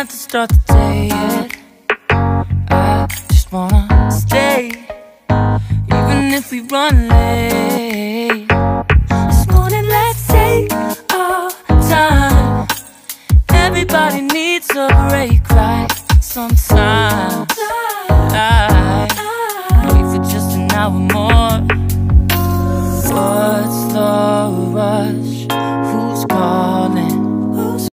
have to start the day yet. I just wanna stay, even if we run late. This morning, let's take our time. Everybody needs a break, right? Sometimes